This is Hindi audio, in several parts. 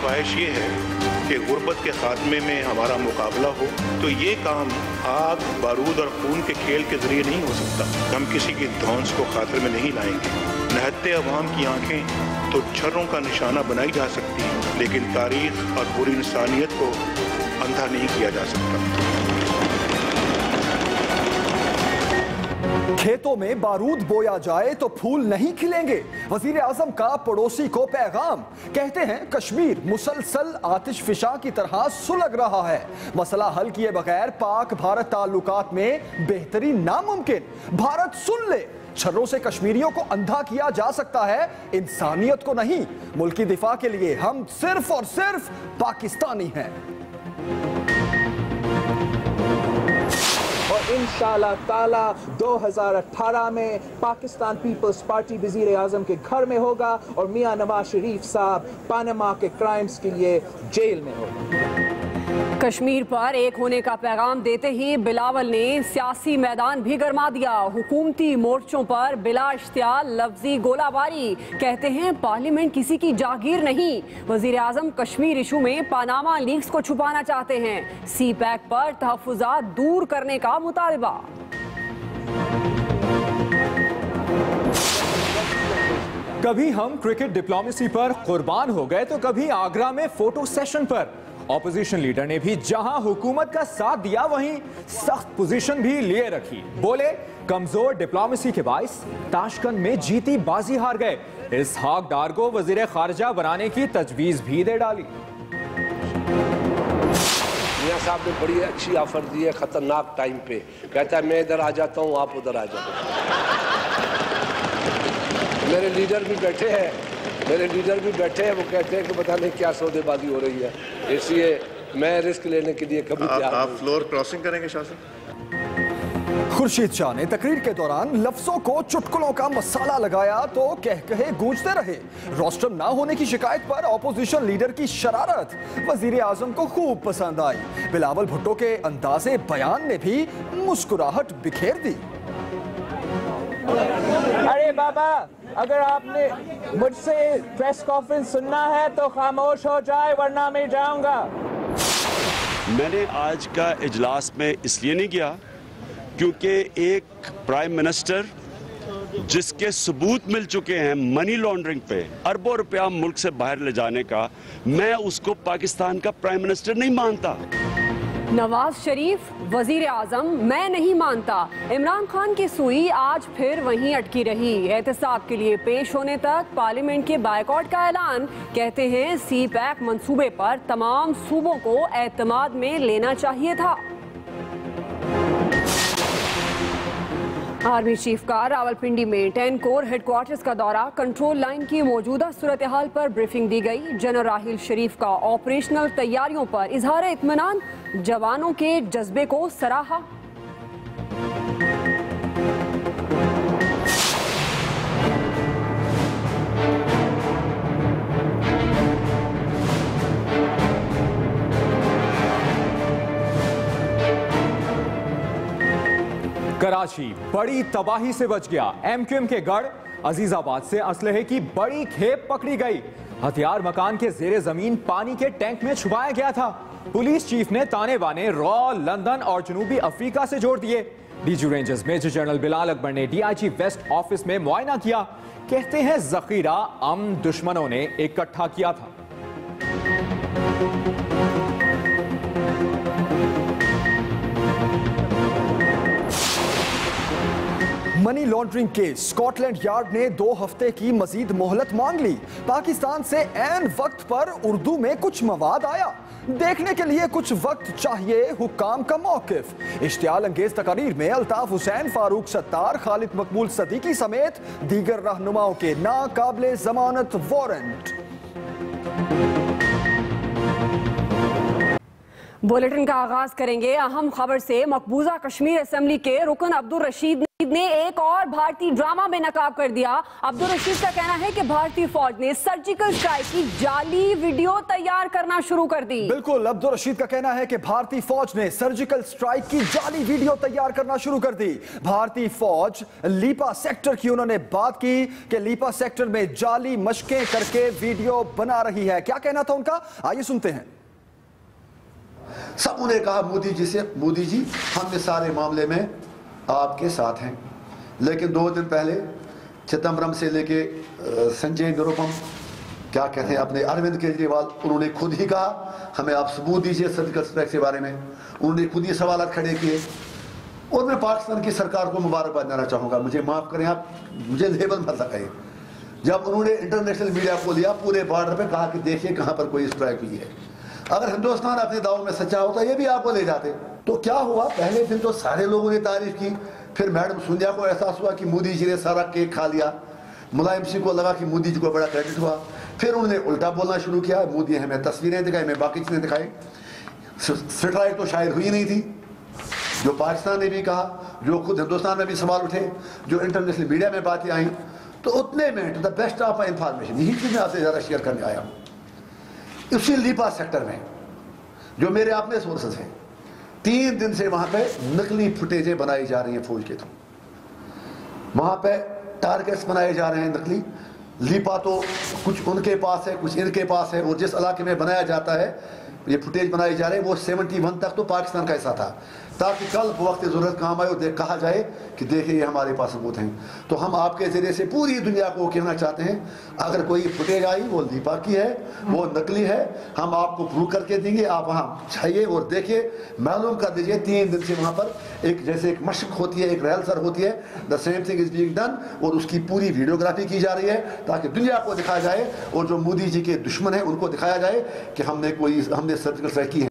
ख्वाहिश ये है कि गुर्बत के खात्मे में हमारा मुकाबला हो, तो ये काम आग, बारूद और खून के खेल के जरिए नहीं हो सकता। हम किसी की धौंस को खातिर में नहीं लाएंगे। निहत्ते अवाम की आंखें तो छर्रों का निशाना बनाई जा सकती है, लेकिन तारीख और पूरी इंसानियत को अंधा नहीं किया जा सकता। खेतों में बारूद बोया जाए तो फूल नहीं खिलेंगे, वजीर आजम का पड़ोसी को पैगाम। कहते हैं कश्मीर मुसलसल आतिशफिशा की तरह सुलग रहा है। मसला हल किए बगैर पाक भारत ताल्लुकात में बेहतरी नामुमकिन। भारत सुन ले, छर्रों से कश्मीरियों को अंधा किया जा सकता है, इंसानियत को नहीं। मुल्क की दिफा के लिए हम सिर्फ और सिर्फ पाकिस्तानी हैं। और इंशाअल्लाह ताला 2018 में पाकिस्तान पीपल्स पार्टी वजीर आजम के घर में होगा और मियां नवाज शरीफ साहब पनामा के क्राइम्स के लिए जेल में होगा। कश्मीर पर एक होने का पैगाम देते ही बिलावल ने सियासी मैदान भी गरमा दिया। हुकूमती मोर्चों पर बिला इश्तियाल लफ्जी गोलाबारी। कहते हैं पार्लियामेंट किसी की जागीर नहीं। वजीर आजम कश्मीर इशू में पनामा लीक्स को छुपाना चाहते हैं। सी पैक पर तहफ्फुजात दूर करने का मुतालबा। कभी हम क्रिकेट डिप्लोमेसी पर कुर्बान हो गए तो कभी आगरा में फोटो सेशन पर। ऑपोजिशन लीडर ने भी जहां हुकूमत का साथ दिया वहीं सख्त पोजीशन भी लिए रखी। बोले कमजोर डिप्लोमेसी के बाइस ताशकंद में जीती बाजी हार गए। इसहाक डार को वजीर खारजा बनाने की तजवीज भी दे डाली। मियां साहब ने बड़ी अच्छी ऑफर दी है खतरनाक टाइम पे। कहता है मैं इधर आ जाता हूँ, आप उधर आ जाओ। मेरे लीडर भी बैठे हैं, वो कहते हैं कि पता नहीं क्या सौदेबाजी हो रही है, इसलिए मैं रिस्क लेने के लिए कभी तैयार नहीं। आप फ्लोर क्रॉसिंग करेंगे शाह साहब? खुर्शीद शाह ने तकरीर के दौरान लफ्जों को चुटकुलों का मसाला लगाया तो कहे गूंजते रहे। रोस्टम ना होने की शिकायत पर ऑपोजिशन लीडर की शरारत वजीर आजम को खूब पसंद आई। बिलावल भुट्टो के अंदाजे बयान ने भी मुस्कुराहट बिखेर दी। अरे बाबा, अगर आपने मुझसे प्रेस कॉन्फ्रेंस सुनना है तो खामोश हो जाए, वरना मैं जाऊंगा। मैंने आज का इजलास में इसलिए नहीं गया क्योंकि एक प्राइम मिनिस्टर जिसके सबूत मिल चुके हैं मनी लॉन्ड्रिंग पे अरबों रुपया मुल्क से बाहर ले जाने का, मैं उसको पाकिस्तान का प्राइम मिनिस्टर नहीं मानता। नवाज शरीफ वजीर आजम मैं नहीं मानता। इमरान खान की सुई आज फिर वहीं अटकी रही। एहतसाब के लिए पेश होने तक पार्लियामेंट के बायकॉट का ऐलान। कहते हैं सी पैक मंसूबे पर तमाम सूबों को एतमाद में लेना चाहिए था। आर्मी चीफ का रावलपिंडी में 10 कोर हेडक्वार्टर्स का दौरा। कंट्रोल लाइन की मौजूदा सूरत हाल पर ब्रीफिंग दी गई। जनरल राहिल शरीफ का ऑपरेशनल तैयारियों पर इजहार इत्मीनान, जवानों के जज्बे को सराहा। कराची बड़ी तबाही से बच गया। एमक्यूएम के गढ़ अजीजाबाद से असलहे की बड़ी खेप पकड़ी गई। हथियार मकान के जेरे जमीन पानी के टैंक में छुपाया गया था। पुलिस चीफ ने ताने बाने रॉ, लंदन और जनूबी अफ्रीका से जोड़ दिए। DG rangers major general Bilal Akbar ने डीआईजी वेस्ट ऑफिस में मुआयना किया। कहते हैं जखीरा अमन दुश्मनों ने इकट्ठा किया था। Money laundering case Scotland Yard ने 2 हफ्ते की मजीद मोहलत मांग ली। पाकिस्तान से ऐन वक्त पर उर्दू में कुछ मवाद आया। देखने के लिए कुछ वक्त चाहिए हुक्काम का मौकिफ। इश्तियाल अंगेज तकारीर में अल्ताफ हुसैन, फारूक सत्तार, खालिद मकबूल सदीकी समेत दीगर रहनुमाओं के नाकाबिले जमानत वारंट। बुलेटिन का आगाज करेंगे अहम खबर से। मकबूजा कश्मीर असेंबली के रुकन अब्दुल रशीद ने रशीद ने एक और भारतीय ड्रामा में नकाब कर दिया। अब्दुल रशीद का कहना है कि भारतीय फौज ने सर्जिकल स्ट्राइक की जाली वीडियो तैयार करना शुरू कर दी। बिल्कुल, अब्दुल रशीद का कहना है कि भारतीय फौज ने सर्जिकल स्ट्राइक की जाली वीडियो तैयार करना शुरू कर दी। भारतीय फौज लीपा सेक्टर की उन्होंने बात की कि लीपा सेक्टर में जाली मशकें करके वीडियो बना रही है। क्या कहना था उनका, आइए सुनते हैं। सब उन्हें कहा मोदी जी से, मोदी जी हम इस सारे मामले में आपके साथ हैं, लेकिन 2 दिन पहले चिदम्बरम से लेके संजय निरुपम, क्या कहते हैं, अपने अरविंद केजरीवाल, उन्होंने खुद ही कहा हमें आप सबूत दीजिए सर्जिकल स्ट्राइक के बारे में। उन्होंने खुद ही सवाल खड़े किए और मैं पाकिस्तान की सरकार को मुबारकबाद देना चाहूँगा। मुझे माफ़ करें, आप मुझे लेबल मत लगाइए। जब उन्होंने इंटरनेशनल मीडिया को लिया पूरे बॉर्डर पर, कहा कि देखिए कहाँ पर कोई स्ट्राइक हुई है। अगर हिंदुस्तान अपने दावों में सच्चा होता ये भी आपको ले जाते। तो क्या हुआ, पहले दिन तो सारे लोगों ने तारीफ की, फिर मैडम सोनिया को एहसास हुआ कि मोदी जी ने सारा केक खा लिया, मुलायम सिंह को लगा कि मोदी जी को बड़ा क्रेडिट हुआ, फिर उन्होंने उल्टा बोलना शुरू किया। मोदी हमें तस्वीरें दिखाई, हमें बाकी चीज़ें दिखाई। स्ट्राइक तो शायद हुई नहीं थी, जो पाकिस्तान ने भी कहा, जो खुद हिंदुस्तान में भी सवाल उठे, जो इंटरनेशनल मीडिया में बातें आई। तो उतने में to the best of my information, यही चीज़ मैं आपसे ज़्यादा शेयर करने आया हूँ। उसी लीपा सेक्टर में जो मेरे अपने सोर्सेज हैं, 3 दिन से वहां पे नकली फुटेजें बनाई जा रही हैं फौज के थ्रू। वहां पे टारगेट्स बनाए जा रहे हैं नकली। लीपा तो कुछ उनके पास है, कुछ इनके पास है, और जिस इलाके में बनाया जाता है ये फुटेज बनाए जा रहे हैं वो 71 तक तो पाकिस्तान का हिस्सा था, ताकि कल वक्त ज़रूरत काम आए और कहा जाए कि देखिए ये हमारे पास सबूत हैं। तो हम आपके ज़रिए से पूरी दुनिया को कहना चाहते हैं, अगर कोई फुटेज आई वो लीपा की है, वो नकली है, हम आपको प्रूव करके देंगे। आप वहाँ जाइए और देखिए, मालूम कर दीजिए। 3 दिन से वहाँ पर एक जैसे एक मशक होती है, एक रिहर्सल होती है, the same thing is being done, और उसकी पूरी वीडियोग्राफी की जा रही है ताकि दुनिया को दिखाया जाए और जो मोदी जी के दुश्मन हैं उनको दिखाया जाए कि हमने सर्जिकल स्ट्राइक की है।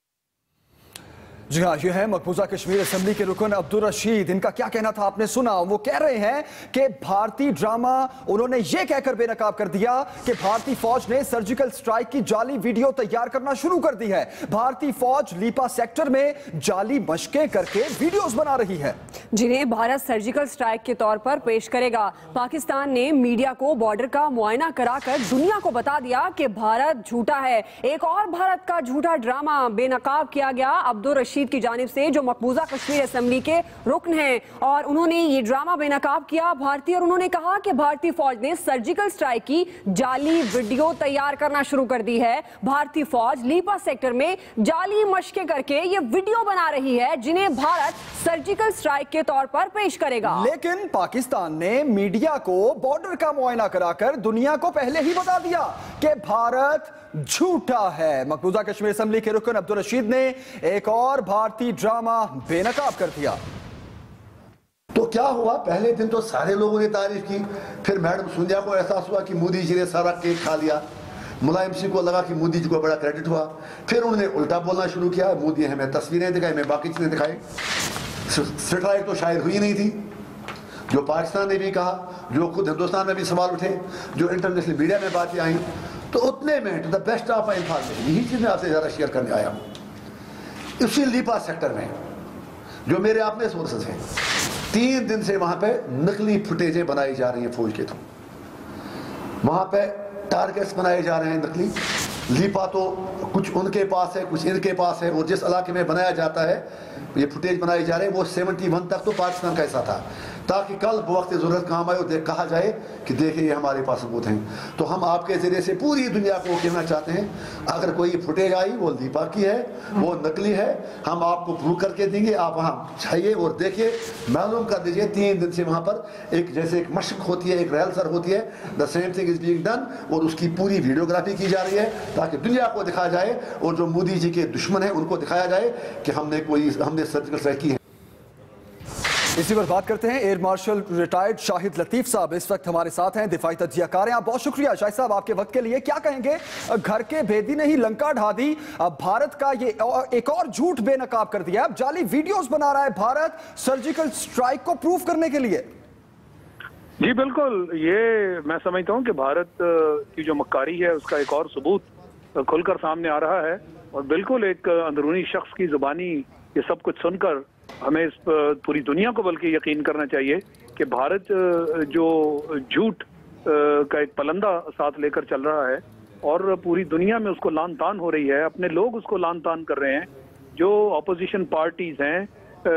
जी हाँ, ये है मकबूजा कश्मीर असेंबली के रुकन अब्दुल रशीद। इनका क्या कहना था आपने सुना। वो कह रहे हैं कि भारतीय ड्रामा, उन्होंने ये कहकर बेनकाब कर दिया कि भारतीय फौज ने सर्जिकल स्ट्राइक की जाली वीडियो तैयार करना शुरू कर दी है। भारतीय फौज लीपा सेक्टर में जाली मशकें करके वीडियोस बना रही है, जिन्हें भारत सर्जिकल स्ट्राइक के तौर पर पेश करेगा। पाकिस्तान ने मीडिया को बॉर्डर का मुआयना कराकर दुनिया को बता दिया कि भारत झूठा है। एक और भारत का झूठा ड्रामा बेनकाब किया गया अब्दुल रशीद की जानिब से, जो मकबूजा कश्मीर असेंबली के रुकन हैं, और उन्होंने ये ड्रामा बेनकाब किया भारतीय, और उन्होंने कहा कि भारतीय फौज ने सर्जिकल स्ट्राइक की जाली वीडियो तैयार करना शुरू कर दी है। भारतीय फौज लीपा सेक्टर में जाली मशकें करके ये वीडियो बना रही है, जिन्हें भारत सर्जिकल स्ट्राइक के तौर पर पेश करेगा। लेकिन पाकिस्तान ने मीडिया को बॉर्डर का मुआयना कराकर दुनिया को पहले ही बता दिया कि भारत झूठा है। मकबूजा कश्मीर असेंबली के रुकन अब्दुल रशीद ने एक और भारतीय ड्रामा बेनकाब कर दिया। तो क्या हुआ, पहले दिन तो सारे लोगों ने तारीफ की, फिर मैडम सोनिया को एहसास हुआ कि मोदी जी ने सारा केक खा लिया, मुलायम सिंह को लगा कि मोदी जी को बड़ा क्रेडिट हुआ, फिर उन्होंने उल्टा बोलना शुरू किया। मोदी हमें तस्वीरें दिखाई, हमें बाकी चीज़ें दिखाई। स्ट्राइक तो शायद हुई नहीं थी, जो पाकिस्तान ने भी कहा, जो खुद हिंदुस्तान में भी सवाल उठे, जो इंटरनेशनल मीडिया में बातें आई। तो उतने में to the best of my information, यही चीज़ मैं आपसे ज़्यादा शेयर करने आया हूँ। उसी लीपा सेक्टर में जो मेरे अपने सोर्सेज हैं, 3 दिन से वहाँ पे नकली फुटेजें बनाई जा रही हैं फौज के थ्रू। वहाँ पे टारगेट्स बनाए जा रहे हैं नकली। लीपा तो कुछ उनके पास है, कुछ इनके पास है, और जिस इलाके में बनाया जाता है ये फुटेज बनाए जा रहे हैं वो 71 तक तो पाकिस्तान का हिस्सा था, ताकि कल वक्त ज़रूरत काम आए और कहा जाए कि देखिए ये हमारे पास सबूत हैं। तो हम आपके ज़रिए से पूरी दुनिया को कहना चाहते हैं, अगर कोई फुटेज आई वो लीपा की है, वो नकली है, हम आपको प्रूव करके देंगे। आप वहाँ जाइए और देखिए, मालूम कर दीजिए। 3 दिन से वहाँ पर एक जैसे एक मशक होती है, एक रिहर्सल होती है, the same thing is being done, और उसकी पूरी वीडियोग्राफी की जा रही है ताकि दुनिया को दिखाया जाए और जो मोदी जी के दुश्मन हैं उनको दिखाया जाए कि हमने सर्जिकल स्ट्राइक की है। इसी पर बात करते हैं। Air marshal retired Shahid Latif साहब इस वक्त हमारे साथ हैं, दिफाई तज्जियाकार हैं। बहुत शुक्रिया शाहिद साहब आपके वक्त के लिए। क्या कहेंगे, घर के भेदी ने ही लंका ढा दी, भारत का ये एक और झूठ बेनकाब कर दिया, अब जाली वीडियोस बना रहा है भारत सर्जिकल स्ट्राइक को प्रूव करने के लिए। जी बिल्कुल, ये मैं समझता हूँ कि भारत की जो मक्कारी है उसका एक और सबूत खुलकर सामने आ रहा है, और बिल्कुल एक अंदरूनी शख्स की जुबानी ये सब कुछ सुनकर हमें इस पूरी दुनिया को बल्कि यकीन करना चाहिए कि भारत जो झूठ का एक पलंदा साथ लेकर चल रहा है और पूरी दुनिया में उसको लान तान हो रही है, अपने लोग उसको लान तान कर रहे हैं। जो अपोजिशन पार्टीज हैं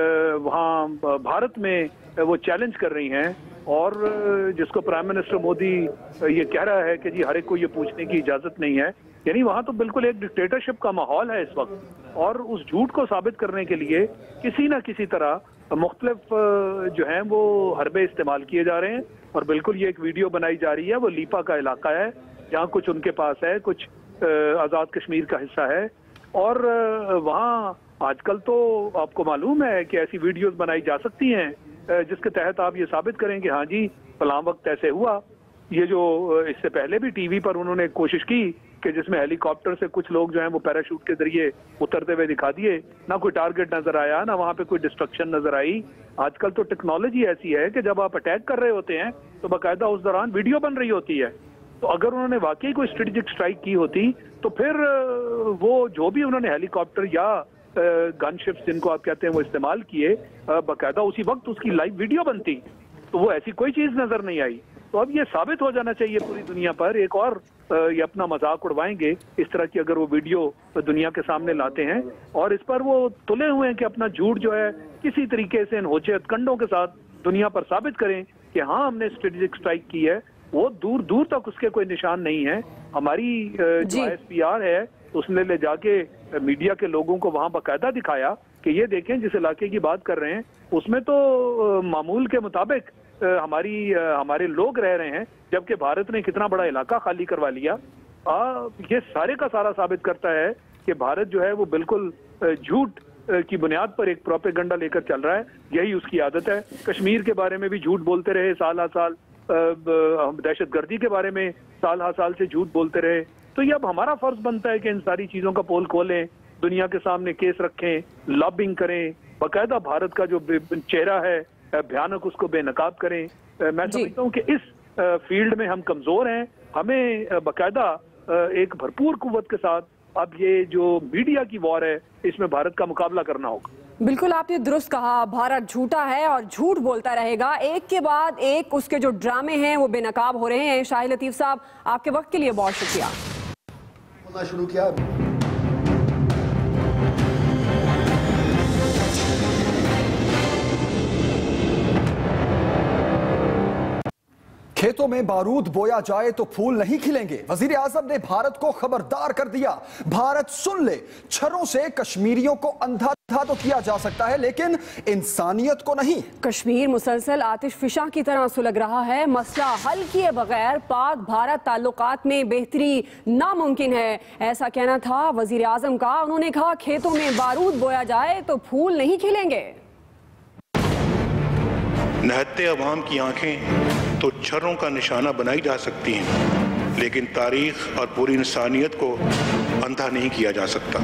वहाँ भारत में वो चैलेंज कर रही हैं और जिसको प्राइम मिनिस्टर मोदी ये कह रहा है कि जी हर एक को ये पूछने की इजाजत नहीं है, यानी वहाँ तो बिल्कुल एक डिक्टेटरशिप का माहौल है इस वक्त। और उस झूठ को साबित करने के लिए किसी न किसी तरह मुख्तलिफ जो हैं वो हरबे इस्तेमाल किए जा रहे हैं। और बिल्कुल ये एक वीडियो बनाई जा रही है, वो लीपा का इलाका है जहाँ कुछ उनके पास है, कुछ आज़ाद कश्मीर का हिस्सा है। और वहाँ आजकल तो आपको मालूम है कि ऐसी वीडियोस बनाई जा सकती हैं जिसके तहत आप ये साबित करें कि हाँ जी फलां वक्त ऐसे हुआ। ये जो इससे पहले भी टीवी पर उन्होंने कोशिश की कि जिसमें हेलीकॉप्टर से कुछ लोग जो हैं वो पैराशूट के जरिए उतरते हुए दिखा दिए, ना कोई टारगेट नजर आया, ना वहाँ पे कोई डिस्ट्रक्शन नजर आई। आजकल तो टेक्नोलॉजी ऐसी है कि जब आप अटैक कर रहे होते हैं तो बाकायदा उस दौरान वीडियो बन रही होती है। तो अगर उन्होंने वाकई कोई स्ट्रेटेजिक स्ट्राइक की होती तो फिर वो जो भी उन्होंने हेलीकॉप्टर या गनशिप्स जिनको आप कहते हैं वो इस्तेमाल किए, बाकायदा उसी वक्त उसकी लाइव वीडियो बनती। तो वो ऐसी कोई चीज नजर नहीं आई। तो अब ये साबित हो जाना चाहिए पूरी दुनिया पर। एक और ये अपना मजाक उड़वाएंगे इस तरह की अगर वो वीडियो दुनिया के सामने लाते हैं और इस पर वो तुले हुए हैं कि अपना झूठ जो है किसी तरीके से इन होचे हथकंडों के साथ दुनिया पर साबित करें कि हाँ हमने स्ट्रेटेजिक स्ट्राइक की है। वो दूर दूर तक उसके कोई निशान नहीं है। हमारी जो ISPR है उसने ले जाके मीडिया के लोगों को वहां बाकायदा दिखाया कि ये देखें जिस इलाके की बात कर रहे हैं उसमें तो मामूल के मुताबिक हमारे लोग रह रहे हैं, जबकि भारत ने कितना बड़ा इलाका खाली करवा लिया। ये सारे का सारा साबित करता है कि भारत जो है वो बिल्कुल झूठ की बुनियाद पर एक प्रोपेगेंडा लेकर चल रहा है। यही उसकी आदत है। कश्मीर के बारे में भी झूठ बोलते रहे साल हर साल, दहशतगर्दी के बारे में साल हर साल से झूठ बोलते रहे। तो ये अब हमारा फर्ज बनता है कि इन सारी चीजों का पोल खोलें, दुनिया के सामने केस रखें, लॉबिंग करें, बाकायदा भारत का जो चेहरा है भयानक उसको बेनकाब करें। मैं समझता हूँ कि इस फील्ड में हम कमजोर हैं। हमें बाकायदा एक भरपूर कुव्वत के साथ अब ये जो मीडिया की वॉर है इसमें भारत का मुकाबला करना होगा। बिल्कुल आपने दुरुस्त कहा, भारत झूठा है और झूठ बोलता रहेगा। एक के बाद एक उसके जो ड्रामे हैं वो बेनकाब हो रहे हैं। शाहिद लतीफ साहब आपके वक्त के लिए बहुत शुक्रिया। शुरू किया खेतों में बारूद बोया जाए तो फूल नहीं खिलेंगे। वजीर आजम ने भारत को खबरदार कर दिया। भारत सुन ले, छर्रों से कश्मीरियों को अंधा तो किया जा सकता है लेकिन इंसानियत को नहीं। कश्मीर मुसलसल आतिशफिशा की तरह सुलग रहा है। मसला हल किए बगैर पाक भारत ताल्लुकात में बेहतरी नामुमकिन है, ऐसा कहना था वजीर आजम का। उन्होंने कहा खेतों में बारूद बोया जाए तो फूल नहीं खिलेंगे। निहत्ते अवाम की आंखें तो छर्रों का निशाना बनाई जा सकती हैं, लेकिन तारीख और पूरी इंसानियत को अंधा नहीं किया जा सकता।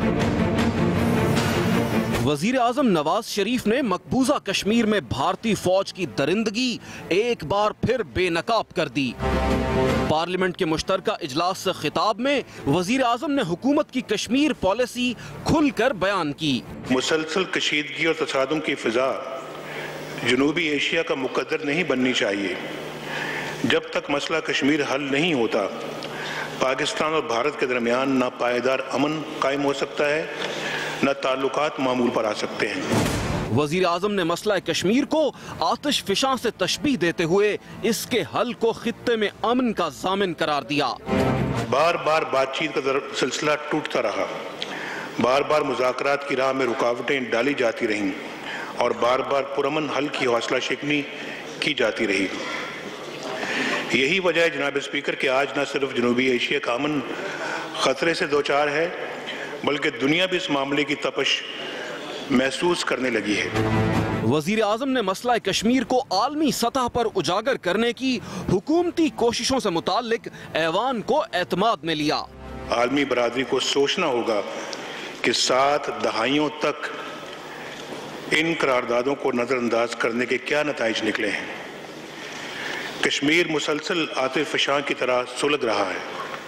वजीर आजम नवाज शरीफ ने मकबूजा कश्मीर में भारतीय फौज की दरिंदगी एक बार फिर बेनकाब कर दी। पार्लियामेंट के मुश्तरका इजलास से खिताब में वजीर आजम ने हुकूमत की कश्मीर पॉलिसी खुलकर बयान की। मुसलसल कशीदगी और तसादुम की फिजा जनूबी एशिया का मुकद्दर नहीं बननी चाहिए। जब तक मसला कश्मीर हल नहीं होता, पाकिस्तान और भारत के दरमियान ना पायदार अमन कायम हो सकता है, न ताल्लुकात मामूल पर आ सकते हैं। वजीर आजम ने मसला कश्मीर को आतिश फिशा से तशबीह देते हुए इसके हल को खित्ते में अमन का जामिन करार दिया। बार बार बातचीत का सिलसिला टूटता रहा, बार बार मुज़ाकरात की राह में रुकावटें डाली जाती रहीं और बार बार पुरअमन हल की हौसला शिकनी की जाती रही। यही वजह है जनाब स्पीकर कि आज न सिर्फ जनूबी एशिया का अमन खतरे से दोचार है, बल्कि दुनिया भी इस मामले की तपश महसूस करने लगी है। वजीर आजम ने मसला कश्मीर को आलमी सतह पर उजागर करने की हुकूमती कोशिशों से मुताल्लिक ऐवान को एतमाद में लिया। आलमी बरादरी को सोचना होगा कि 7 दहाइयों तक इन करारदादों को नजरअंदाज करने के क्या नताइज निकले हैं। कश्मीर मुसलसल आतिशफिशा की तरह सुलग रहा है।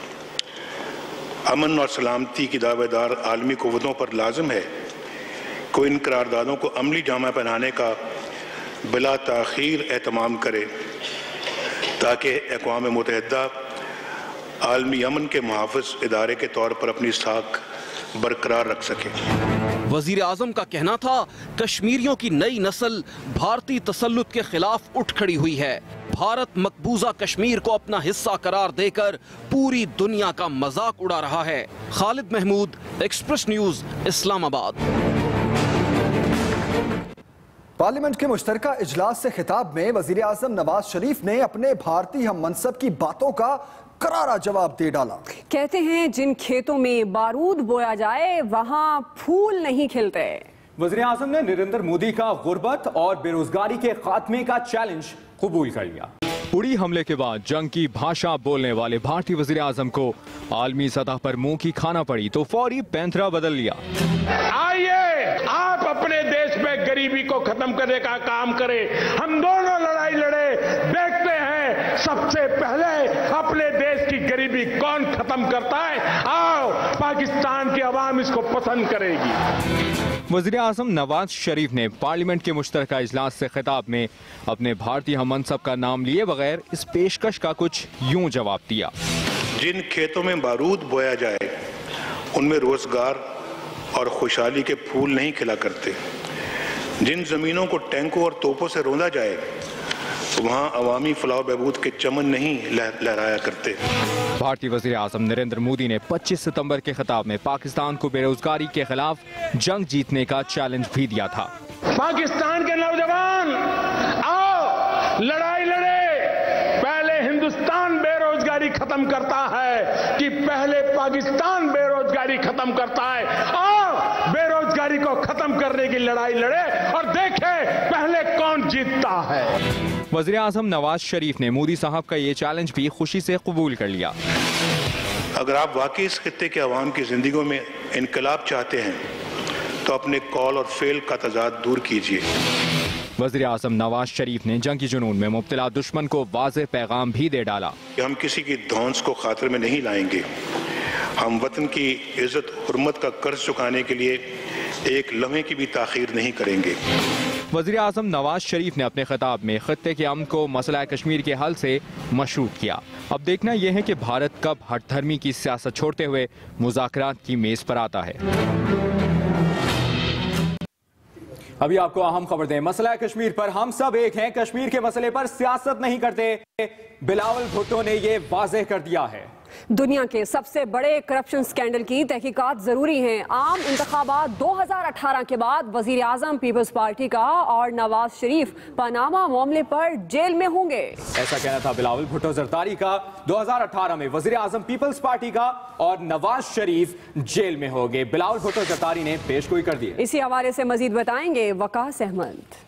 अमन और सलामती की दावेदार आलमी कुव्वतों पर लाजिम है कि इन करारदादों को अमली जामा पहनाने का बिला ताख़ीर एहतमाम करे ताकि अक़वाम मुत्तहिदा आलमी अमन के मुहाफ़िज़ इदारे के तौर पर अपनी साख बरकरार रख सके। वज़ीर आज़म का कहना था, कश्मीरियों की नई नस्ल भारतीय तसल्लुत के खिलाफ उठ खड़ी हुई है। भारत मकबूजा कश्मीर को अपना हिस्सा करार देकर पूरी दुनिया का मजाक उड़ा रहा है। Khalid Mahmood, express news, Islamabad. Parliament के मुश्तरका इजलास से खिताब में वजीर आज़म नवाज शरीफ ने अपने भारतीय हम मनसब की बातों का करारा जवाब दे डाला। कहते हैं जिन खेतों में बारूद बोया जाए वहां फूल नहीं खिलते। वज़ीर आज़म ने नरेंद्र मोदी का गुर्बत और बेरोजगारी के खात्मे का चैलेंज कबूल कर लिया। उड़ी हमले के बाद जंग की भाषा बोलने वाले भारतीय वज़ीर आज़म को आलमी सतह पर मुंह की खाना पड़ी तो फौरी पैंतरा बदल लिया। आइए आप अपने देश में गरीबी को खत्म करने का काम करें, हम दोनों लड़ाई लड़े, देखते हैं सबसे पहले अपने देश की गरीबी कौन खत्म करता है। आओ, पाकिस्तान की आवाम इसको पसंद करेगी। वज़ीर आज़म नवाज शरीफ ने पार्लियामेंट के मुश्तरका इजलास से खिताब में अपने भारतीय हम मनसब का नाम लिए बगैर इस पेशकश का कुछ यूं जवाब दिया। जिन खेतों में बारूद बोया जाए उनमें रोजगार और खुशहाली के फूल नहीं खिला करते। जिन जमीनों को टैंकों और तोपों से रौंदा जाए वहाँ अवामी फलाह बहबूद के चमन नहीं लहराया करते। भारतीय वज़ीर आज़म नरेंद्र मोदी ने 25 सितंबर के खिताब में पाकिस्तान को बेरोजगारी के खिलाफ जंग जीतने का चैलेंज भी दिया था। पाकिस्तान के नौजवान आओ लड़ाई लड़े, पहले हिंदुस्तान बेरोजगारी खत्म करता है कि पहले पाकिस्तान बेरोजगारी खत्म करता है। आओ बेरोजगारी को खत्म करने की लड़ाई लड़े और देखें पहले कौन जीतता है। वज़ीर आज़म नवाज शरीफ ने मोदी साहब का ये चैलेंज भी खुशी से कबूल कर लिया। अगर आप वाकई इस खित्ते के अवाम की जिंदगियों में इनकलाब चाहते हैं तो अपने कौल और फेल का तजाद दूर कीजिए। वज़ीर आज़म नवाज शरीफ ने जंग की जुनून में मुब्तला दुश्मन को वाज़ेह पैगाम भी दे डाला। हम किसी की धौंस को खातिर में नहीं लाएंगे। हम वतन की इज्जत हुर्मत का कर्ज चुकाने के लिए एक लम्हे की भी ताख़ीर नहीं करेंगे। वज़ीर आज़म नवाज शरीफ ने अपने खिताब में खित्ते के अमन को मसला कश्मीर के हल से मशरूत किया। अब देखना यह है कि भारत कब हठधर्मी की सियासत छोड़ते हुए मुज़ाकरात की मेज पर आता है। अभी आपको अहम खबर दें, मसला कश्मीर पर हम सब एक हैं, कश्मीर के मसले पर सियासत नहीं करते। बिलावल भुट्टो ने ये वाज़ेह कर दिया है। दुनिया के सबसे बड़े करप्शन स्कैंडल की तहकीकात जरूरी हैं। आम इंतखाबात 2018 के बाद वजीर आजम पीपल्स पार्टी का और नवाज शरीफ पनामा मामले पर जेल में होंगे। ऐसा कहना था बिलावल भुट्टो जरदारी का। 2018 में वजीर आजम पीपल्स पार्टी का और नवाज शरीफ जेल में होंगे। बिलावल भुट्टो जरदारी ने पेशगोई कर दी। इसी हवाले से मजीद बताएंगे वकास अहमद।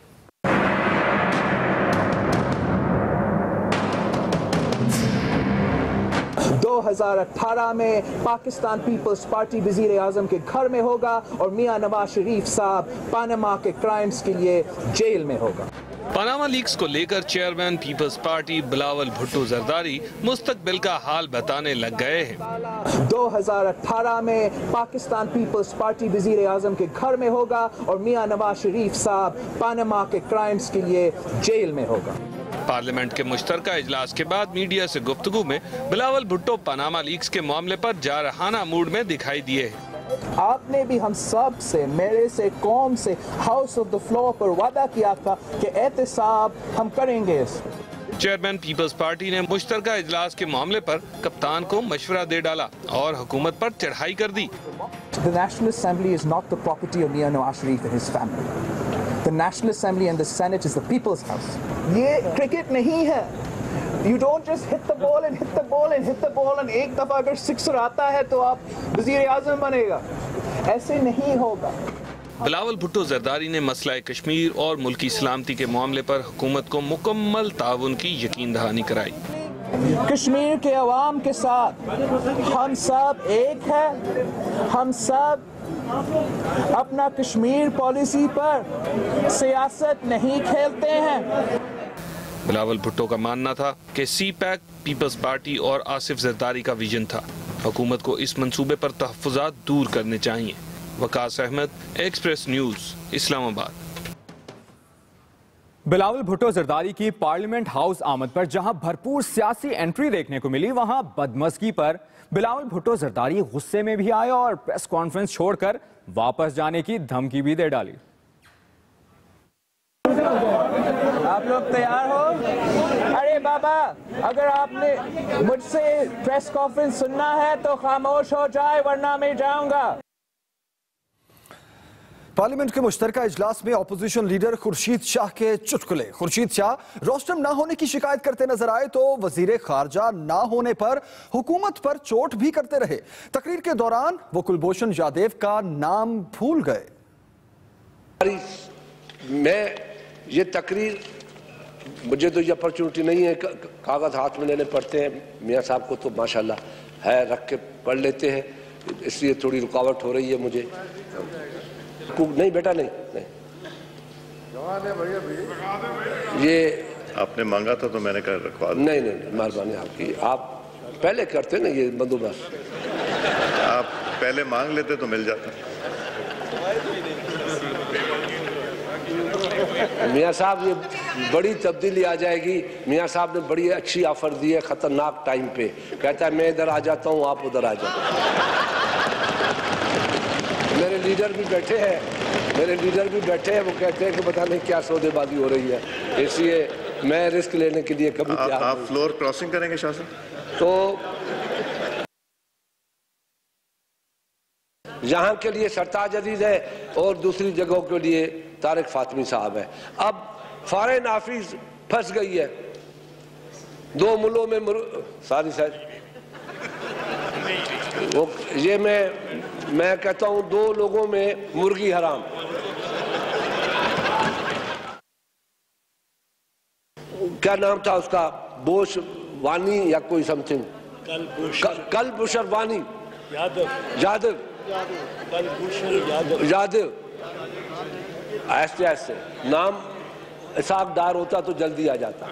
2018 में पाकिस्तान पीपल्स पार्टी वजीर आजम के घर में होगा और मियां नवाज शरीफ साहब पनामा के क्राइम्स के लिए जेल में होगा। पनामा लीक्स को लेकर chairman peoples party Bilawal Bhutto Zardari मुस्तकबिल का हाल बताने लग गए हैं। 2018 में पाकिस्तान पीपल्स पार्टी वजीर आजम के घर में होगा और मियां नवाज शरीफ साहब पनामा के क्राइम्स के लिए जेल में होगा। पार्लियामेंट के मुश्तरका इजलास के बाद मीडिया से गुफ्तगू में बिलावल भुट्टो पनामा लीक्स के मामले पर जारहाना मूड में दिखाई दिए। आपने भी हम सब से, मेरे से, कौम से हाउस ऑफ द फ्लोर पर वादा किया था कि एहतसाब हम करेंगे। चेयरमैन पीपल्स पार्टी ने मुश्तरका इजलास के मामले पर कप्तान को मशवरा दे डाला और हुकूमत पर चढ़ाई कर दी। The National Assembly is not the property of Mian Nawaz Sharif and his family. The National Assembly and the Senate is the people's house. ये क्रिकेट नहीं है। You don't just hit the ball and hit the ball and hit the ball and एक दफा अगर सिक्सर आता है तो आप वजीर आज़म बनेगा, ऐसे नहीं होगा। बिलावल भुट्टो जरदारी ने मसला कश्मीर और मुल्की सलामती के मामले पर हुकूमत को मुकम्मल ताउन की यकीन दहानी कराई। कश्मीर के अवाम के साथ हम सब एक है। हम सब अपना कश्मीर पॉलिसी पर सियासत नहीं खेलते हैं। बिलावल भुट्टो का मानना था कि सी पैक पीपल्स पार्टी और आसिफ जरदारी का विजन था। हुकूमत को इस मंसूबे पर तहफ़्फ़ुज़ात दूर करने चाहिए। Waqas Ahmed, express news, Islamabad. बिलावल भुट्टो जरदारी की पार्लियामेंट हाउस आमद पर जहां भरपूर सियासी एंट्री देखने को मिली, वहां बदमज़गी पर बिलावल भुट्टो जरदारी गुस्से में भी आए और प्रेस कॉन्फ्रेंस छोड़कर वापस जाने की धमकी भी दे डाली। आप लोग तैयार हो? अरे बाबा, अगर आपने मुझसे प्रेस कॉन्फ्रेंस सुनना है तो खामोश हो जाए, वरना मैं जाऊंगा। पार्लियामेंट के मुश्तरका इजलास में अपोजिशन लीडर खुर्शीद शाह के चुटकुले। खुर्शीद शाह रोस्टम ना होने की शिकायत करते नजर आए तो वजीर खारजा ना होने पर हुकूमत पर चोट भी करते रहे। तकरीर के दौरान वो कुलभूषण यादव का नाम भूल गए। मैं ये तकरीर, मुझे तो ये अपॉर्चुनिटी नहीं है, कागज हाथ में लेने पड़ते हैं। मियाँ साहब को तो माशाल्लाह है, रख के पढ़ लेते हैं, इसलिए थोड़ी रुकावट हो रही है मुझे। नहीं बेटा, नहीं ये आपने मांगा था तो मैंने कहा रखवा। नहीं, मेहरबानी आपकी, आप पहले करते ना ये बंदोबस्त। आप पहले मांग लेते तो मिल जाता। मियाँ साहब, ये बड़ी तब्दीली आ जाएगी। मियाँ साहब ने बड़ी अच्छी ऑफर दी है खतरनाक टाइम पे। कहता है मैं इधर आ जाता हूँ, आप उधर आ जाओ। मेरे लीडर भी बैठे हैं, वो कहते हैं कि पता नहीं क्या सौदेबाजी हो रही है, इसलिए मैं रिस्क लेने के लिए कभी तैयार। आप फ्लोर क्रॉसिंग करेंगे शाह साहब? तो यहाँ के लिए सरताज अजीज है और दूसरी जगहों के लिए तारिक फातमी साहब है। अब फॉरेन ऑफिस फंस गई है, दो मुल्कों में सारी सर वो ये मैं कहता हूं दो लोगों में मुर्गी हराम। क्या नाम था उसका, बोश वानी या कोई समथिंग, कलभूषण वानी यादव ऐसे नाम इसाकदार होता तो जल्दी आ जाता।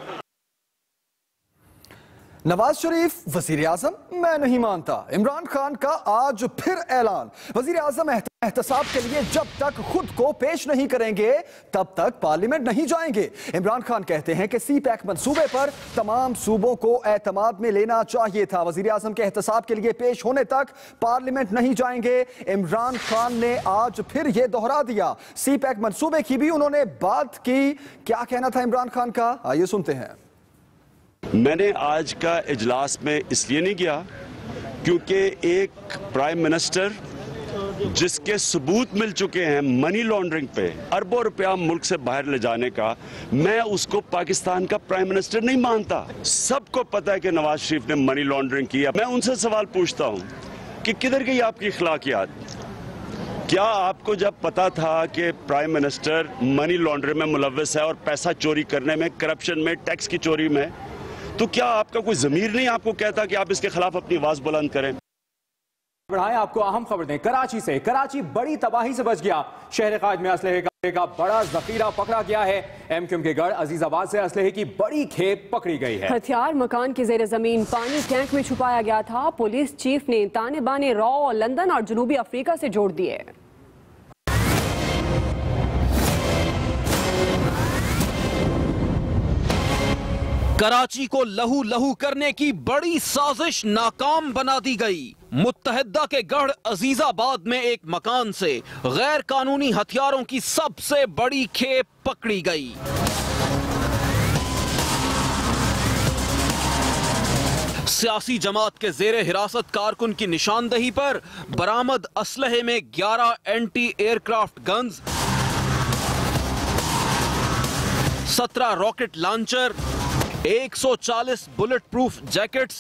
नवाज शरीफ वजीर आजम मैं नहीं मानता। इमरान खान का आज फिर ऐलान। वजीर आजम एहतसाब के लिए जब तक खुद को पेश नहीं करेंगे तब तक पार्लियामेंट नहीं जाएंगे। इमरान खान कहते हैं कि सी पैक मंसूबे पर तमाम सूबों को एतमाद में लेना चाहिए था। वजीर आजम के एहतसाब के लिए पेश होने तक पार्लियामेंट नहीं जाएंगे। इमरान खान ने आज फिर यह दोहरा दिया। सी पैक मंसूबे की भी उन्होंने बात की। क्या कहना था इमरान खान का, आइए सुनते हैं। मैंने आज का इजलास में इसलिए नहीं गया क्योंकि एक प्राइम मिनिस्टर जिसके सबूत मिल चुके हैं मनी लॉन्ड्रिंग पे, अरबों रुपया मुल्क से बाहर ले जाने का, मैं उसको पाकिस्तान का प्राइम मिनिस्टर नहीं मानता। सबको पता है कि नवाज शरीफ ने मनी लॉन्ड्रिंग किया। मैं उनसे सवाल पूछता हूं कि किधर गई आपकी अखलाकियात? क्या आपको जब पता था कि प्राइम मिनिस्टर मनी लॉन्ड्रिंग में मुलव्वस है और पैसा चोरी करने में, करप्शन में, टैक्स की चोरी में, तो क्या आपका कोई जमीर नहीं आपको कहता कि आप इसके खिलाफ अपनी आवाज बुलंद करें? बढ़ाएं, आपको अहम खबर दें। कराची से, कराची बड़ी तबाही से बच गया। शहर कायद में असलहे का बड़ा जखीरा पकड़ा गया है। एमक्यूएम के गढ़ अजीजाबाद से असलहे की बड़ी खेप पकड़ी गई है। हथियार मकान के जेर जमीन पानी टैंक में छुपाया गया था। पुलिस चीफ ने ताने बाने रॉ, लंदन और जनूबी अफ्रीका से जोड़ दिए। कराची को लहू लहू करने की बड़ी साजिश नाकाम बना दी गई। मुत्तहिदा के गढ़ अजीजाबाद में एक मकान से गैर कानूनी हथियारों की सबसे बड़ी खेप पकड़ी गई। सियासी जमात के जेरे हिरासत कारकुन की निशानदही पर बरामद असलहे में 11 anti aircraft guns, 17 rocket launcher, 140 bullet proof jackets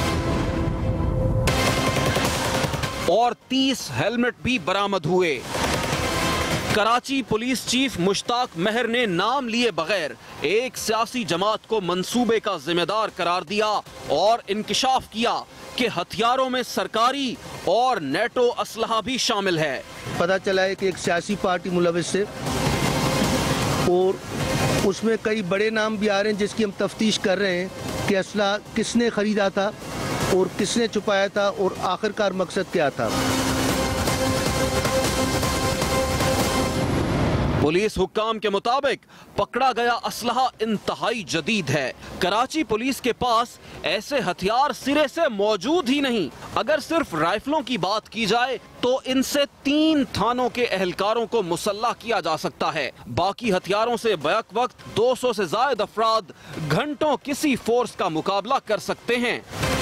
और 30 हेलमेट भी बरामद हुए। कराची पुलिस चीफ मुश्ताक महर ने नाम लिए बगैर एक सियासी जमात को मंसूबे का जिम्मेदार करार दिया और इंकिशाफ किया कि हथियारों में सरकारी और नेटो असलहा भी शामिल है। पता चला है कि एक सियासी पार्टी मुलविस है और उसमें कई बड़े नाम भी आ रहे हैं जिसकी हम तफ्तीश कर रहे हैं कि असला किसने ख़रीदा था और किसने छुपाया था और आखिरकार मकसद क्या था। पुलिस हुक्काम के मुताबिक पकड़ा गया असलहा इंतहाई जदीद है। कराची पुलिस के पास ऐसे हथियार सिरे से मौजूद ही नहीं। अगर सिर्फ राइफलों की बात की जाए तो इनसे 3 थानों के एहलकारों को मुसल्लह किया जा सकता है। बाकी हथियारों से बैक वक्त 200 से ज्यादा अफराद घंटों किसी फोर्स का मुकाबला कर सकते हैं।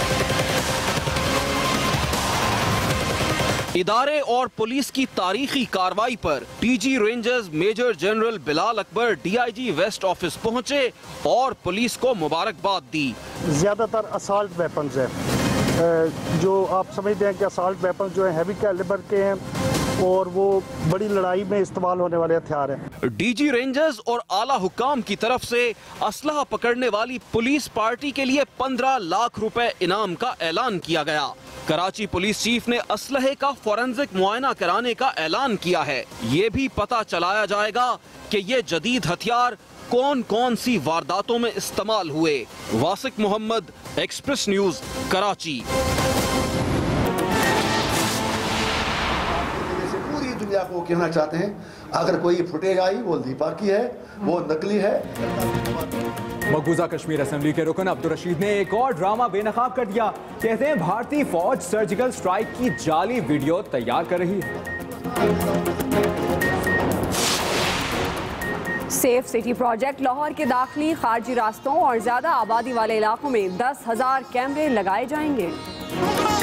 इदारे और पुलिस की तारीखी कार्रवाई पर DG rangers major general Bilal Akbar DIG west office पहुंचे और पुलिस को मुबारकबाद दी। ज्यादातर असॉल्ट वेपन्स है, जो आप समझते हैं कि असॉल्ट वेपन्स जो है हैवी कैलिबर के हैं और वो बड़ी लड़ाई में इस्तेमाल होने वाले हथियार हैं। डीजी रेंजर्स और आला हुक्काम की तरफ से असलहा पकड़ने वाली पुलिस पार्टी के लिए 15 लाख रुपए इनाम का ऐलान किया गया। कराची पुलिस चीफ ने असलहे का फोरेंसिक मुआयना कराने का ऐलान किया है। ये भी पता चलाया जाएगा कि ये जदीद हथियार कौन कौन सी वारदातों में इस्तेमाल हुए। Wasiq Mohammad, express news, Karachi. पूरी दुनिया को कहना चाहते हैं अगर कोई फुटेज आई वो दीपा की है, वो नकली है। मकबूजा कश्मीर असेंबली के रुकन अब्दुल रशीद ने एक और ड्रामा बेनकाब कर दिया। कहते हैं भारतीय फौज सर्जिकल स्ट्राइक की जाली वीडियो तैयार कर रही है। सेफ सिटी प्रोजेक्ट लाहौर के दाखिली खारजी रास्तों और ज्यादा आबादी वाले इलाकों में 10,000 कैमरे लगाए जाएंगे।